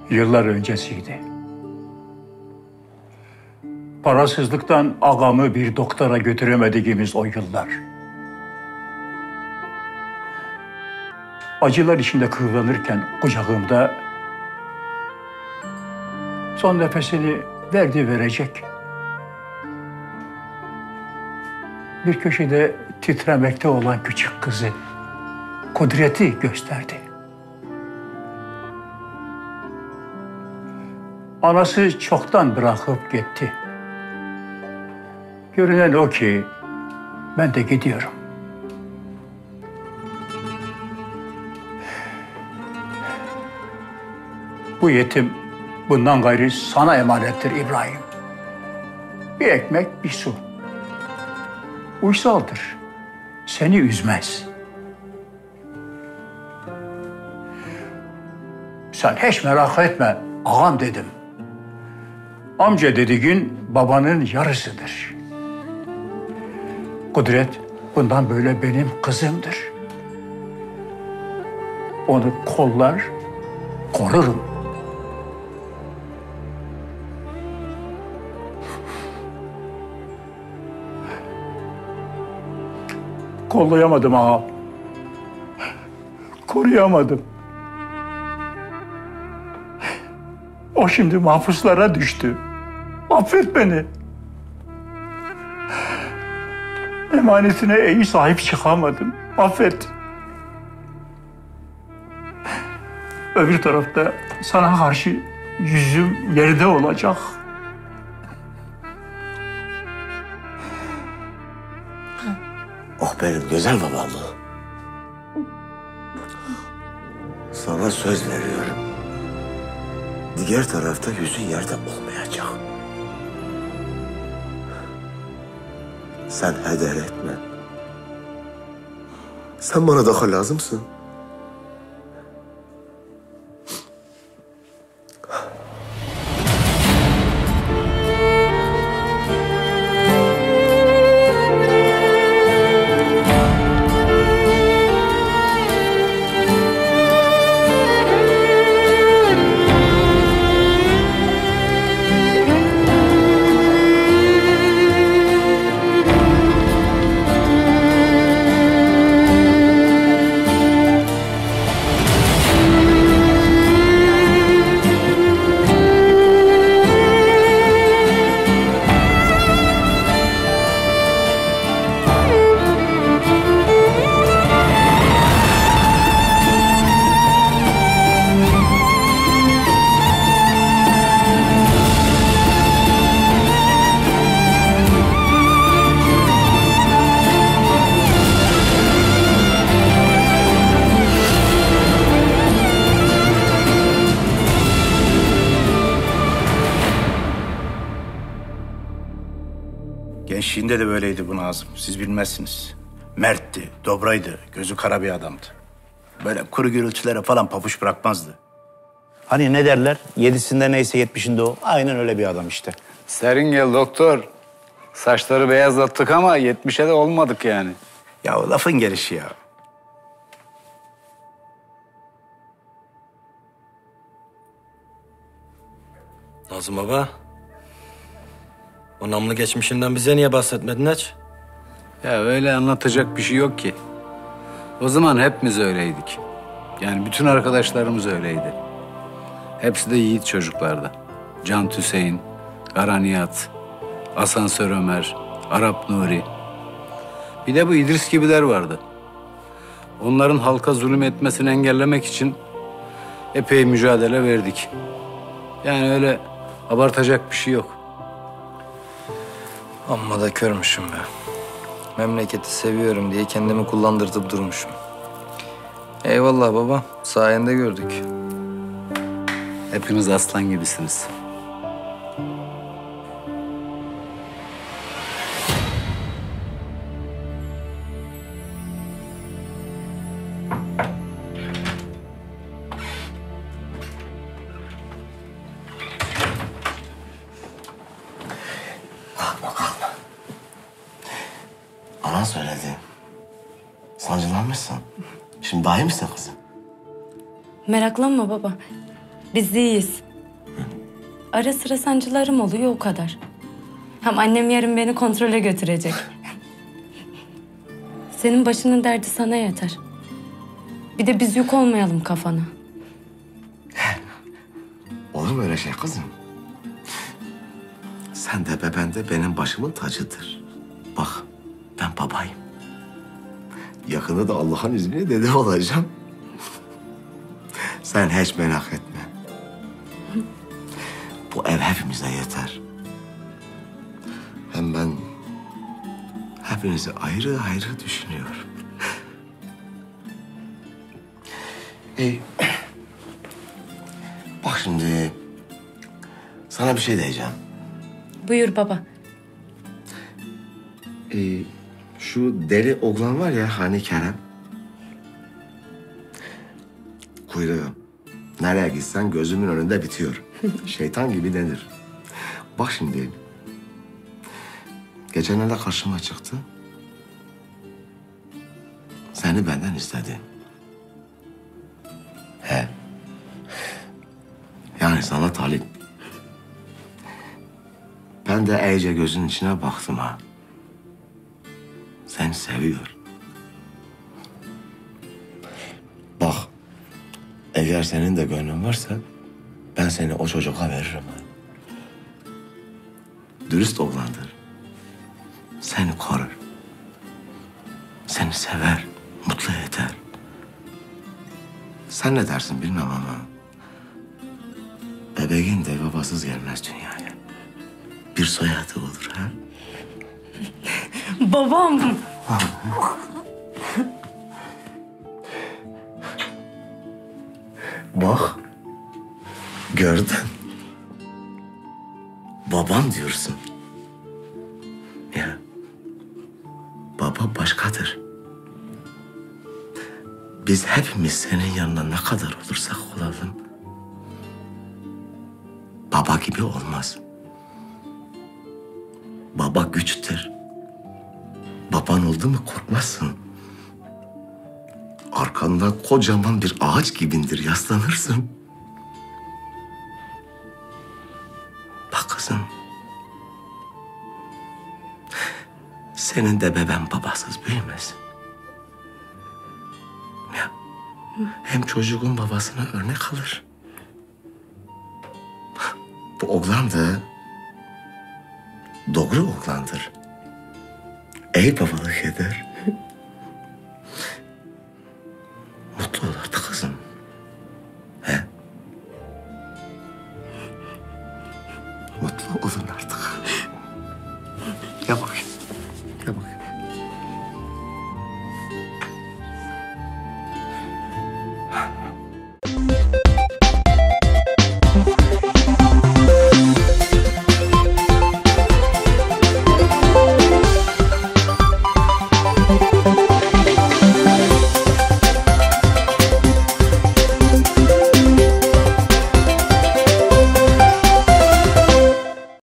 Yıllar öncesiydi. Parasızlıktan ağamı bir doktora götüremediğimiz o yıllar. Acılar içinde kıvranırken kucağımda son nefesini verecek. Bir köşede titremekte olan küçük kızı Kudret'i gösterdi. Anası çoktan bırakıp gitti. Görünen o ki ben de gidiyorum. Bu yetim bundan gayrı sana emanettir İbrahim. Bir ekmek, bir su. Uysaldır. Seni üzmez. Sen hiç merak etme ağam dedim. Amca dediğin babanın yarısıdır. Kudret bundan böyle benim kızımdır. Onu kollar, korurum. Kollayamadım ağam. Koruyamadım. O şimdi mahpuslara düştü. Affet beni. Emanetine iyi sahip çıkamadım. Affet. Öbür tarafta sana karşı yüzüm yerde olacak. Oh benim güzel babam. Sana söz veriyorum. Diğer tarafta yüzün yerde olmayacak. Sen heder etme. Sen bana daha lazımsın. Gençliğinde de böyleydi bu Nazım. Siz bilmezsiniz. Mertti, dobraydı, gözü kara bir adamdı. Böyle kuru gürültülere falan pabuç bırakmazdı. Hani ne derler? Yedisinde neyse yetmişinde o. Aynen öyle bir adam işte. Serin gel doktor. Saçları beyazlattık ama 70'e de olmadık yani. Ya o lafın gelişi ya. Nazım baba. O namlı geçmişinden bize niye bahsetmedin hiç? Ya öyle anlatacak bir şey yok ki. O zaman hepimiz öyleydik. Yani bütün arkadaşlarımız öyleydi. Hepsi de yiğit çocuklardı. Can Hüseyin, Kara Nihat, Asansör Ömer, Arap Nuri. Bir de bu İdris gibiler vardı. Onların halka zulüm etmesini engellemek için epey mücadele verdik. Yani öyle abartacak bir şey yok. Amma da körmüşüm be. Memleketi seviyorum diye kendimi kullandırtıp durmuşum. Eyvallah baba, sayende gördük. Hepiniz aslan gibisiniz. Anan söyledi. Sancılanmışsın. Şimdi daha iyi misin kızım? Meraklanma baba. Biz iyiyiz. Ara sıra sancılarım oluyor, o kadar. Hem annem yarın beni kontrole götürecek. Senin başının derdi sana yeter. Bir de biz yük olmayalım kafana. Olur mu öyle şey kızım? Sen de beben de benim başımın tacıdır. Bak, ben babayım. Yakında da Allah'ın izniyle dede olacağım. Sen hiç merak etme. Bu ev hepimize yeter. Hem ben hepinizi ayrı ayrı düşünüyorum. Bak şimdi sana bir şey diyeceğim. Buyur baba. Şu deli oğlan var ya hani Kerem. Kuyruğu. Nereye gitsen gözümün önünde bitiyor. Şeytan gibi denir. Bak şimdi. Geçenlerde karşıma çıktı. Seni benden istedi. He. Yani sana talip. Ben de iyice gözünün içine baktım ha. Seni seviyor. Bak, eğer senin de gönlün varsa ben seni o çocuğa veririm. Dürüst oğlandır. Seni korur. Seni sever, mutlu eder. Sen ne dersin bilmem ama bebeğin de babasız gelmez dünyaya. Bir soyadı olur ha. Babam. Bak, gördün. Babam diyorsun. Ya, baba başkadır. Biz hepimiz senin yanına ne kadar olursak olalım, baba gibi olmaz. Baba güçtür. Baban oldu mu korkmazsın. Arkandan kocaman bir ağaç gibindir, yaslanırsın. Bak kızım. Senin de beben babasız büyümesin. Ya, hem çocuğun babasına örnek alır. Bu oğlan da doğru oğlandır. İyi babalık eder. Mutlu ol artık kızım. He? Mutlu olun artık. Gel bakayım. Gel bakayım.